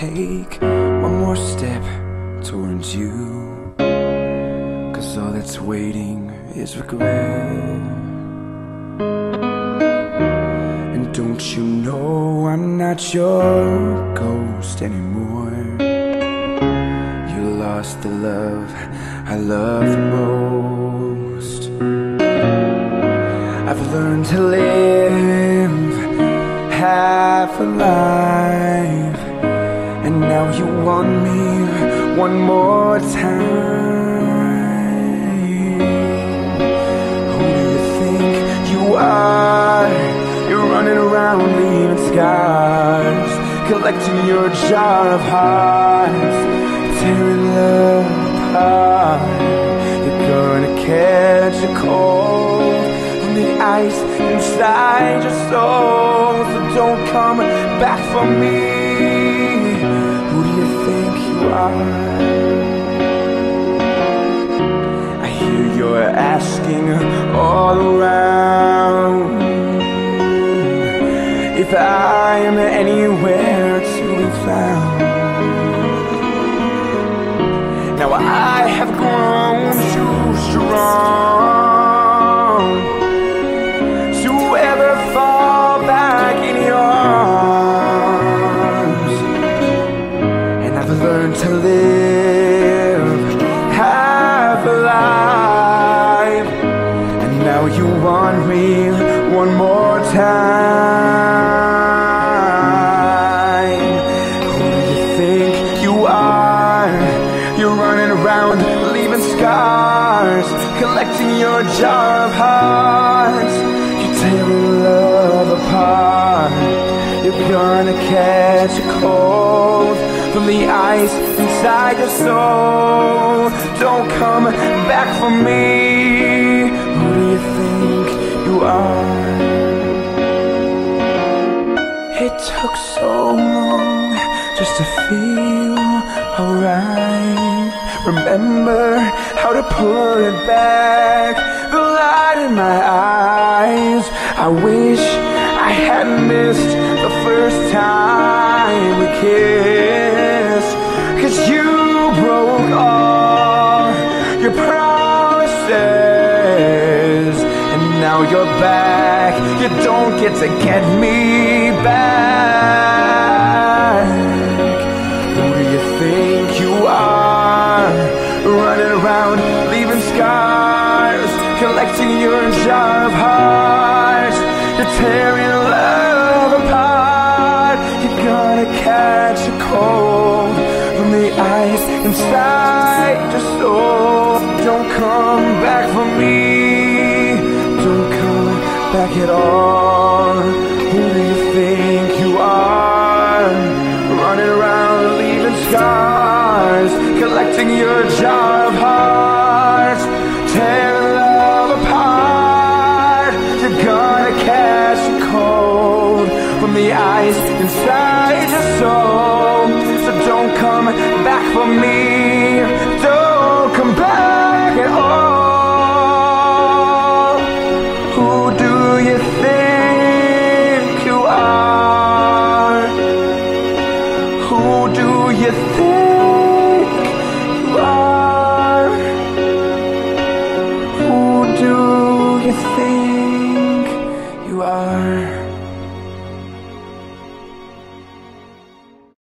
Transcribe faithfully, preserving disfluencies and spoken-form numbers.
take one more step towards you, 'cause all that's waiting is regret. And don't you know I'm not your ghost anymore? You lost the love I love the most. I've learned to live half alive, and now you want me one more time. Who do you think you are? You're running around leaving scars, collecting your jar of hearts, tearing love apart. You're gonna catch a cold from the ice inside your soul, so don't come back for me. Who do you think you are? I hear you're asking all around if I am anywhere to be found. Now I have grown too strong to ever fall back in your arms, and I've learned to live half alive, and now you want me one more time. Who do you think you are? You're running around leaving scars, collecting your jar of hearts. You're tearing love apart. You're gonna catch a cold from the ice inside your soul. Don't come back for me. Who do you think you are? It took so long just to feel alright. Remember how to pull it back, the light in my eyes. I wish I hadn't missed the first time we kissed, 'cause you broke all your promises, and now you're back. You don't get to get me back. Who do you think you are? Running around leaving scars,